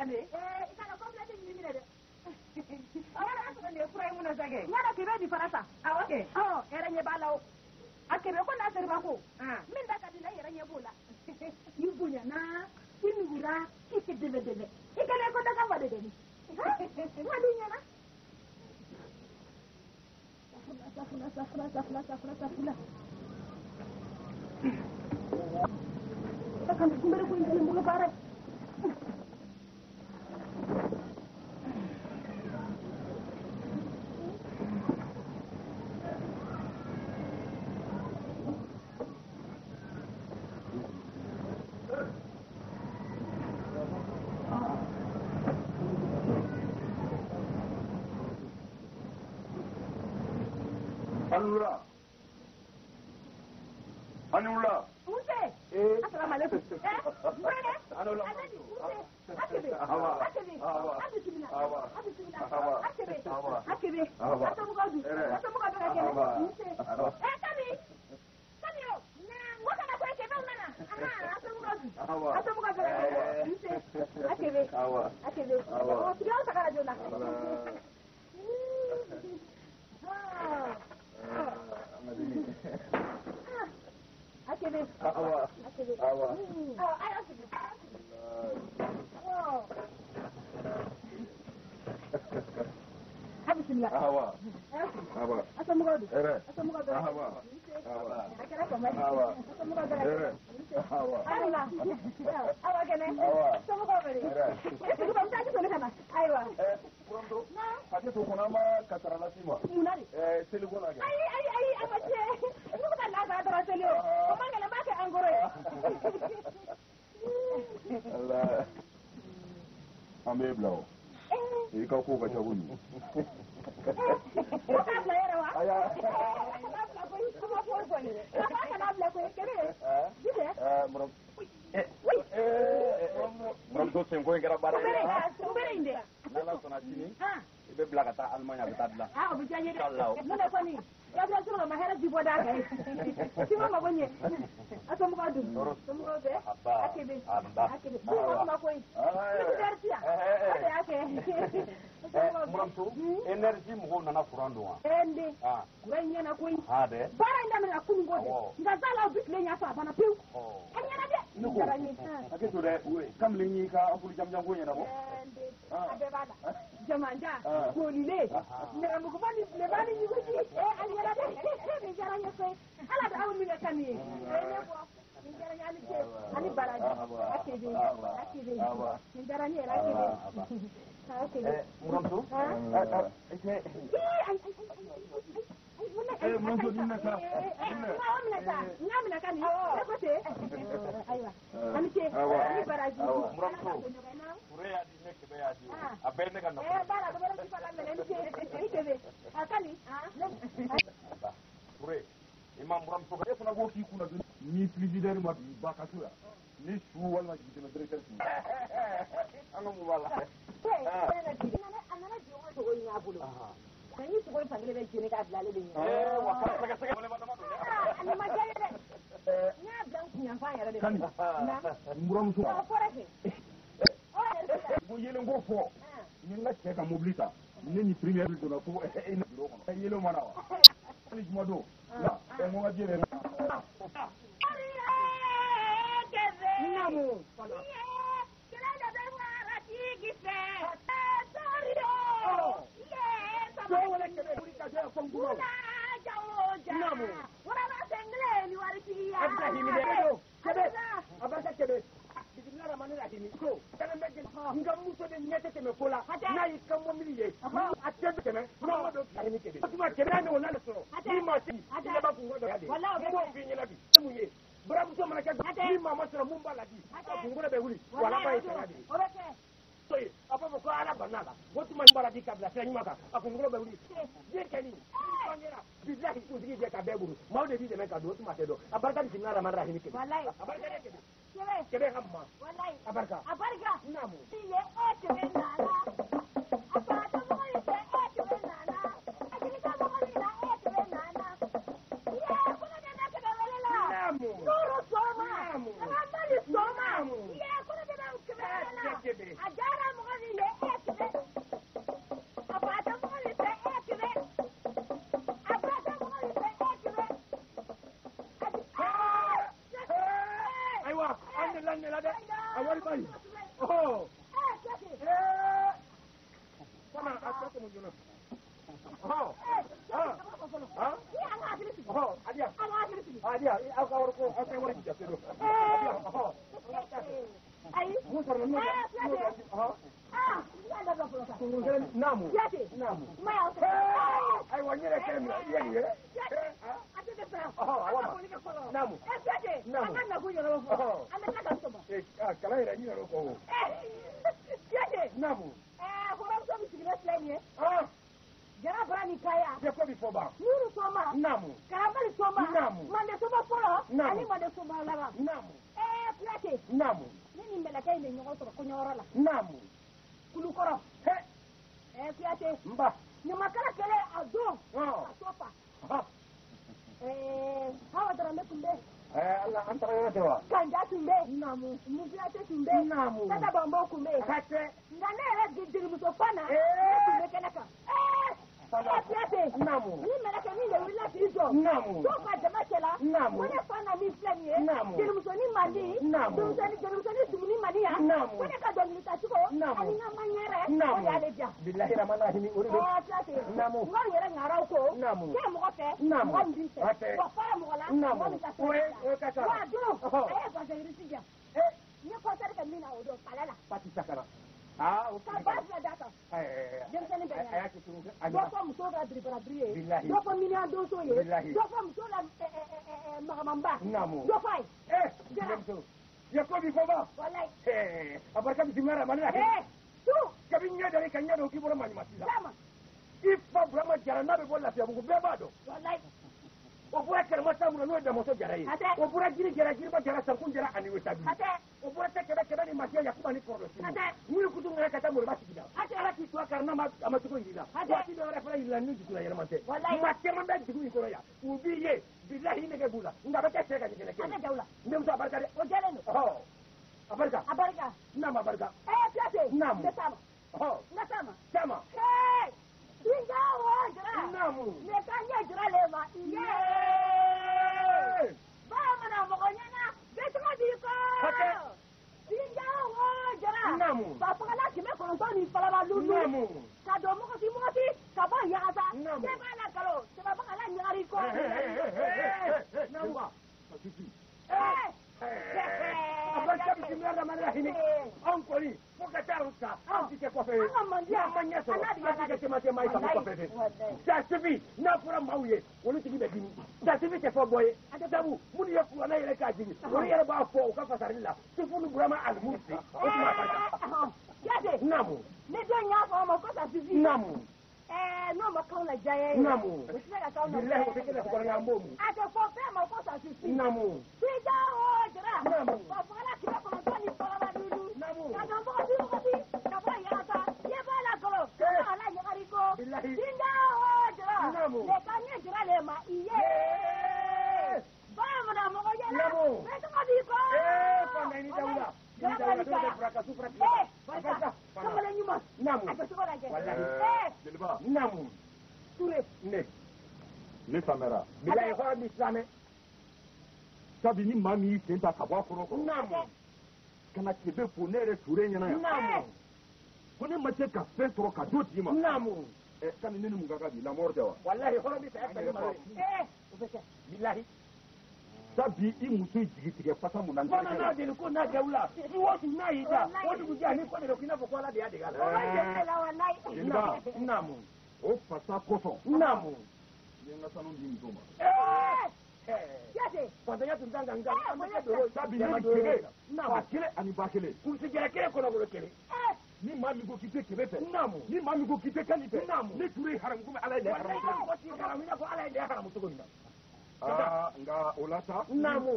ne ikana complete ni mine de awara so ne fura mu na sage ngara ke be di farata awake era nye balaw akebe ko na serba ko min da kadila era nye bula yubunya na kinugura ikidele ikele ko daga wade de ni wadi nyana safla akan kumbere ko indele mbuga bare Anula. Use. Assalamu alaikum. Anula. Akebe. Awa. Akebe. Awa. Akebe. Awa. Awa. Akebe. Awa. Akebe. Awa. Atamugadu. Atamugadu akebe. Awa. Kami. Kami yo. Na ngoka na kwa kebe unana. Atamugadu. Awa. Atamugadu akebe. Akebe. Awa. Akebe. Awa. Tiga sakara jona. Akebe. Awa. Akebe. Awa. Ay akebe. Wow. Bismillah. Awa. Awa. Atamugadu. Ere. Atamugadu. Awa. Awa. Akara ko mai. Awa. Atamugadu. Ere. Awa. Allah. Awa kene. Awa. Atamugadu. Ere. Ko ban ta ki sone kana. Aywa. Pronto? Ate to kuna ma kasara la sima. Munari. Tele bona ga. Ay amache. Ko ka la ga dara tele. Ko mangala ma ka angoro. Allah. Ame blau. Ka ko ka jabuni. Ko ka bla yara wa? Aya. Kuma ko ni. Ka na bla ko kere. Dide? Muram. Muram to sen ko ngara bara. Ubere inde. Nala sona chini. Ibe bla kata Almanya betadla. Obi janye de. Sallahu. Nuna ko ni. Ya bla sura ma hera jibo da kai. Sima ma bonye. Asamu ka dum. Asamu ka be. Akebe. Akebe. Kuma ko yi. Ni dartiya. Ake. Muram to energy mo nana furando wa. Ende. Wenye na ko yi. Ade. Bara inda na kun gode. Ngazala obi le nya fa bana piu. Anya na de. Ni ake to de kam le ni ka akuli jam jam ko nyana ko. Ende. Abe bala. Jamanja. Ko lile. Mera mu ko bani le bani ni ko ji. Anya na de. Ni jara nya fe. Ala da awun mi ga kani. Ne ko. Ni jara nya ni ke. Ani baraji. Akebe. Akebe. Ni jara nya ra akebe. Akebe. Muram to? Muram to dinna ka. Ngamna kani. Ko te. Aywa. Ani ke. Ani baraji. Muram to. Kure ya di nek be ya di. Abene kan. Bara do bara sifala mele ni ke. Ikebe. Akani. Kure. Imam Muram to ko na go ki kuna ni president ma bi ba ka tura. Ni su wala ji na director su. Anu mu wala. Anana jiwo to woni abulo. Kan yi tugo pangile be jini ka dalale be ni. Wa ka saka wala ba ma do. Ani ma jere de. Nya dan kunya fa yara de. Kan. Muram to. Ko rake. Go yele go fo. Ni na che ka mobilita. Ni ni premier do na ko e ni do ko. Yele mana wa. Ni juma do. La, e mo ngajere na. Namu. Baramuso mana kɛ ni mama sɔrɔ mun b'a la di a kunkolo bɛ wuli wala ba ye sɛgɛn de ye a b'a fɔ ko ala banna la o tuma b'a la di ka bila fɛn ɲuman kan a kunkolo bɛ wuli den kɛli bangera bilahi kuntigi jɛ ka bɛɛ bolo maaw de b'i dɛmɛ ka don o tuma tɛ dɔn a barika bisimilah rahmani rahim kɛmɛ a barika ne kɛmɛ kɛmɛ ka ma a barika naamu Ye o kɛmɛ nana a fata mɔgɔ ye fɛ o kɛmɛ nana a jigi ka mɔgɔ min na o kɛmɛ nana ye kɔnɔ de bɛ kɛmɛ wɛrɛ la naamu Nuru soma naamu Mali soma naamu ye kɔnɔ de bɛ kɛmɛ wɛrɛ la kɛmɛ a diyara mɔgɔ awali bari oh sana asante mujuna oh oh adia aka warko aka warki jasedo adia oh ai musar no namu namu ai wanyere kemi yeye namu kala yɛrɛ ɲinɛ o kɔ namu jara fara ni kaya de ko bi fɔ ban nuru soma namu karabali soma namu mande soma fɔlɔ ani mande soma laban namu Pilate namu ne ni mɛlɛkɛ in de ɲɔgɔn sɔrɔ kɔɲɔyɔrɔ la namu kulukɔrɔ Pilate nba ɲamakala kɛlɛ a don a so fa Hawa Dramé tun bɛ Allah an taga yɔrɔ tɛ wa Kanja tun bɛ namu Mufilate tun bɛ namu Tata Bambo tun bɛ hakɛ nka ne yɛrɛ jelimuso Fana ne tun bɛ kɛnɛ kan Pilate namu ni mɛlɛkɛ min de wulila k'i jɔ namu so ka jama cɛla namu ko ne Fana min filɛ nin ye namu jelimusonin mandi namu jelimusonin sumuni mandi yan namu ko ne ka dɔnkili tacogo namu ani n ka maɲɛrɛ namu o de y'ale diya bilahi rahmanirahim o de don Pilate namu n k'aw yɛrɛ ŋaraw ko namu kɛ mɔgɔ fɛ namu mɔgɔ min b'i fɛ hatɛ wa fara mɔgɔ la namu mɔgɔ min ka fɛ o ka ca wa don a ye kɔnsɛrisi diya n ye kɔnsɛri kɛ min na o don palɛ la pati sakara o ka ba fila d'a kan denmisɛnnin bɛ a y'a kɛ cogo dɔ fɔ muso ka biribarabiri ye bilahi dɔ fɔ miniyan donso ye bilahi dɔ fɔ muso la magamanba namu dɔ fɔ a ye denmuso ya ko bi fɔ ban walayi a barika bisimilah rahmanirahim tu kabi ɲɛ dali ka ɲɛ dɔn k'i bɔra maɲuma sisan dama i fa burama jara n'a bɛ bɔ lafiyabugu bɛɛ b'a dɔn walayi o bɔra kɛlɛma samuna n'o ye damoso jara ye hatɛ o bɔra jiri jara jiriba jara sankun jara ani wetabi hatɛ o bɔra tɛ kɛmɛ kɛmɛ ni masiya yakuba ni kɔrɔdɔ sini hatɛ n'u ye kutu ŋaya ka taa moriba sigi la hatɛ ala k'i to a kari n'a ma cogo yiri la hatɛ waati dɔ wɛrɛ fana yiri la ni dugu la yɛlɛma tɛ walayi maa caman bɛ dugu in kɔrɔ yan u b'i ye bilahi nege b'u la nka a bɛ kɛ cɛ ka ɲɛgɛnɛ kɛ hatɛ jaw la n denmuso a barika dɛ o jɛlen don a barika a barika n'a ma barika Pilate namu n bɛ taama ɔ n bɛ taama caman sinja wo jara namu ne ka ɲɛ jira le ma bamanan mɔgɔ ɲɛna bɛtɔgɔ b'i kɔ hatɛ sinja wo jara namu fafagala 900 ni falaba lulu namu ka don mɔgɔti ka bɔ yagasa namu ne b'a la galo sɛbɛbagala ɲagari kɔ namu a barika bisimilah rahmanirahim anw kɔni fo ka taa sa an ti kɛ kɔfɛ ye n'a ma ɲɛ sɔrɔ an ti kɛ cɛmancɛ maa ye sabu kɔfɛ fɛ jasifi n'a fɔra maaw ye olu tigi bɛ dimi jasifi tɛ fɔ bɔ ye sabu minnu ye kuranɛ yɛrɛ k'a jigi olu yɛrɛ b'a fɔ u ka fasarili la sufulu burama alimusi o tuma barika Pilate namu ne den y'a fɔ a ma ko sa fifi namu n'o ma k'anw la diya ye namu o tɛ se ka k'anw la bilahi o tɛ kɛ kɔrɔ an b'o mun a tɛ fɔ fɛn ma ko sa fifi namu sinja wo jara namu fafagala 900 ni falaba lulu namu ka don mɔgɔti ka bɔ yagasa ne b'a la galo sɛbɛbagala ɲagari ko bilahi sinja wo jara namu ne ka ɲɛ jira le ma i ye bamanan mɔgɔ ɲɛna namu bɛtɔgɔ b'i kɔ fandayi ni dawula jara bali kaya barika kamalen ɲuman namu a tɛ sogo lajɛ wallahi Jeliba, namu Ture ne famɛra. bilahi hɔrɔn bi silamɛ Sabi ni maa min y'i sen ta ka bɔ a kɔrɔ kɔrɔ. namu Ka na kebe fo ne yɛrɛ Ture ɲɛna yan. namu Ko ne ma se ka fɛn sɔrɔ ka do d'i ma. namu Sani ne ni mun ka kan bi lamɔri tɛ wa. wallahi hɔrɔn bi saya fɛn ma ye o bɛ kɛ bilahi Sabi i muso ye jigi tigɛ fasa mun na. fana n'a deli ko n'a dawula su o su n'a y'i da o dugujɛ ani ko de don k'i n'a fɔ ko ala de y'a dege a o la ma jɛ ne la walayi Jeliba, namu o fasa kosɔn. namu N ye n ka sanu di muso ma. Pilate fantanya tun kan ka nka an bɛ kɛ doro Sabi ne ni kebe, fa namu kelen ani ba kelen. kurusi jɛrɛ kelen kɔnɔbolo kelen Ni maa min ko k'i tɛ kebe fɛ. namu Ni maa min ko k'i tɛ kani fɛ. namu Ne Ture ye haramu komi ala ye ne wallahi haramu. ko t'i haramu i n'a fɔ ala ye ne haramu cogo min na Nka o la sa. namu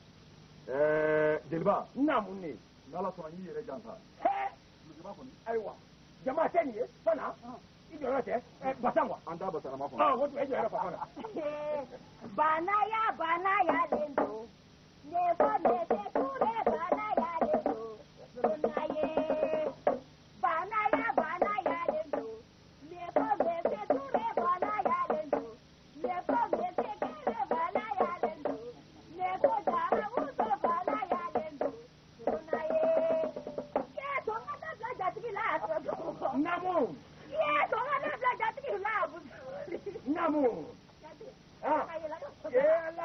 Jeliba, namu ne n'ala sɔnna n y'i yɛrɛ janfa. Jeliba kɔni. ayiwa jama tɛ nin ye fana i jɔyɔrɔ tɛ basan wa An t'a basalama kɔnɔ. o tun e jɔyɔrɔ fa fana banaya len don ne fɔ ne tɛ Ture banaya len don suruna ye banaya len don ne fɔ ne tɛ Ture banaya len don ne fɔ ne tɛ Kere banaya len don ne fɔ Jara muso banaya len don suruna ye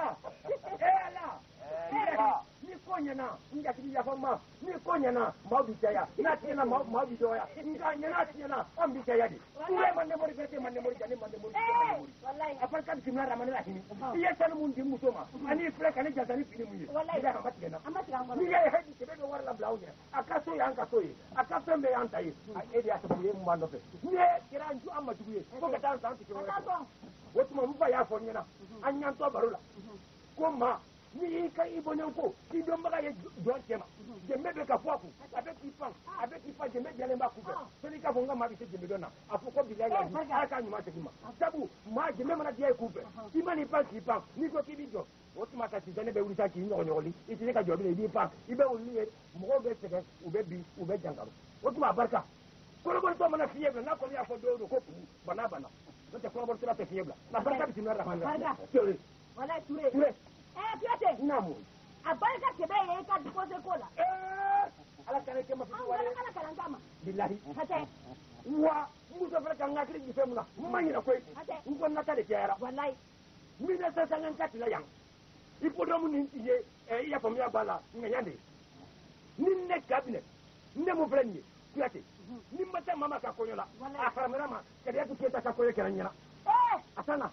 ni ko ɲɛna n jatigi yafa ma ni ko ɲɛna maaw bi caya n'a tiɲɛna maaw bi dɔgɔya nka ɲɛna tiɲɛna an bi caya de n ma nemori fɛ ma nemori ja ne ma nemori a fɔra k'a bisimila ramani la hini i ye sanu mun di muso ma ani filɛ ka ne jata ni fini mun ye i bɛ a ma tigɛ na n'i ye hɛrɛ sɛbɛ bɛ wari labila aw ɲɛ a ka so y'an ka so ye a ka fɛn bɛɛ y'an ta ye e de y'a sababu ye mun b'an nɔfɛ n'i ye kɛra an ma jugu ye fo ka taa san tigɛ wɛrɛ o tuma n fa y'a fɔ n ɲɛna an ɲantɔ baro la ko maa ni y'i ka i bɔɲɔn ko i dɔnbaga ye jɔn cɛ ma jɛnbɛ bɛ ka fɔ a kun a bɛ k'i pan jɛnbɛ jalen b'a kun fɛ sani k'a fɔ n ka maa bɛ se jɛnbɛ dɔn na a fɔ ko bilayi laji ala k'a ɲuman segin ma sabu maa jɛnbɛ mana diya i kun fɛ i ma n'i pan k'i pan n'i ko k'i b'i jɔ o tuma ka sisan ne bɛ wuli sa k'i ɲɔgɔnɲɔgɔnli i tɛ se ka jɔ bilen i b'i pan i bɛ olu ye mɔgɔw bɛ sɛgɛn u bɛ bin u bɛ jankaro o tuma a barika kɔrɔbɔrɔtɔ mana fiɲɛ bila n'a kɔni y'a fɔ don o don ko kuru bana n'o tɛ kɔrɔbɔrɔtɔ tɛ fiɲɛ bila na barika bisimila rahman ture Piyate. Namu. A barika kebe ye ka dikose ko la. Ala kana kɛ ma fɔ wale. Ala kana kama. Bilahi. Hate. Wa muso fana kan ka kiri gisɛ mun na. Ma ɲina koyi. Hate. N ko nata de cayara. Wallahi. 1954 la yan. Hippodrome ni ye i y'a faamuya b'a la ŋaɲa de. Ni ne cabinet ne mun filɛ nin ye Piyate. Ni ma taa mama ka kɔɲɔ la. A faramana ma Kadiatu Keyita ka kɔɲɔ kɛra n ɲɛna. A sana.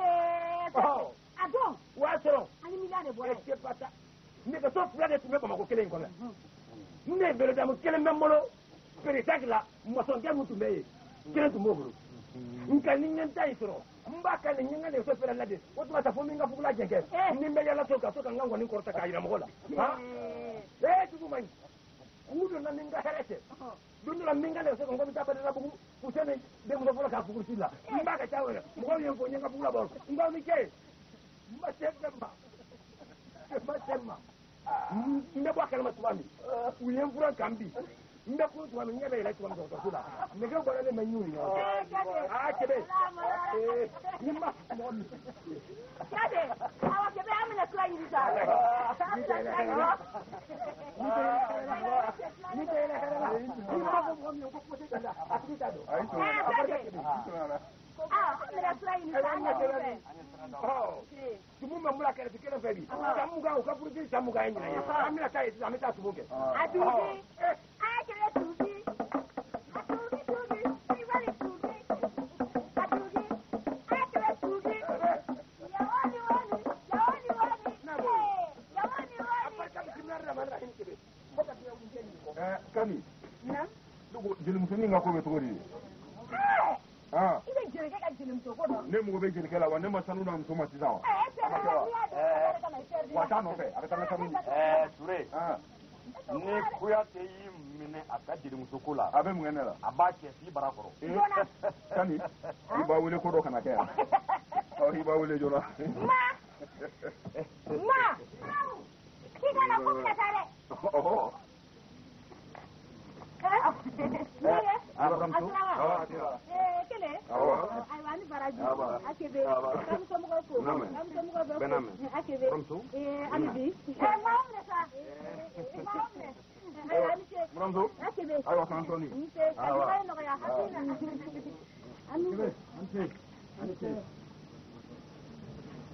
A don. O y'a sɔrɔ. Ani milliard de bɔra. C'est pas ça. Nɛgɛso fila de tun bɛ Bamakɔ kelen in kɔnɔ. Ne beredamu kelen bɛ n bolo. Pérésac la maçonkɛ min tun bɛ yen. Kelen tun b'o bolo. Nka ni n ye n ta in sɔrɔ. N b'a kan nin n ye n ka nɛgɛso fɛrɛ lajɛ. O tuma sa fo n bɛ n ka fugula jɛnkɛ. Ni n bɛ yala so ka so ka n ka ŋɔni kɔrɔta k'a jira mɔgɔw la. Jugu man ɲi. U donna ni n ka hɛrɛ cɛ. Don dɔ la n bɛ n ka nɛgɛso kan n ko bɛ taa Badalabugu. Fuseni denmuso fɔlɔ k'a fugusi la. N b'a ka ca wɛrɛ. Mɔgɔw ye n fɔ n ye n ka fugula bɔ. N ko ni cɛ. Ma n bɛ bɔ a kalama tuma min u ye n fura kan bi n bɛ kun tuma min n ɲɛ bɛ yɛlɛ tuma min dɔgɔtɔrɔso la nɛgɛ bɔra ne ma ɲu ni ɲɔgɔn cɛ kɛbɛ ni ma mɔgɔ min Kade awa kɛbɛ an bɛna tila ɲini sa ni tɛ yɛlɛ hɛrɛ la ni ma fɔ mɔgɔ min ye ko fosi ka da a tigi t'a dɔn an bɛna tila ɲini sa an ɲɛ tumu bɛ n bolo a kɛrɛfɛ kelen fɛ bi san mugan u ka furusi san mugan ye ɲinan ye an bɛna taa yen sisan an bɛ taa tumu kɛ a tuubi a kɛlɛ tuubi a tuubi i bali tuubi a tuubi a kɛlɛ tuubi yawani Kani jelimusonin ka ko bɛ cogo di i bɛ jelikɛ ka jelimuso ko dɔn ne mago bɛ jelikɛ la wa ne ma sanu na muso ma sisan wa wa t'a nɔfɛ a bɛ taa sanu Ture ni Kuyate y'i minɛ a ka jelimuso ko la a bɛ mun kɛ ne la a b'a cɛ f'i bara kɔrɔ Kani i b'a wele ko dɔ kana kɛ yan i b'a wele joona ma k'i kana ko minɛ ta dɛ kelen ayiwa ni baraji a kebe kamusomɔgɔw ko kamusomɔgɔw bɛ ko a kebe hali bi maa minɛ sa maa minɛ ayiwa ni ce a kebe ayiwa k'an sɔnni nse ka jama ye nɔgɔya hakili na an ce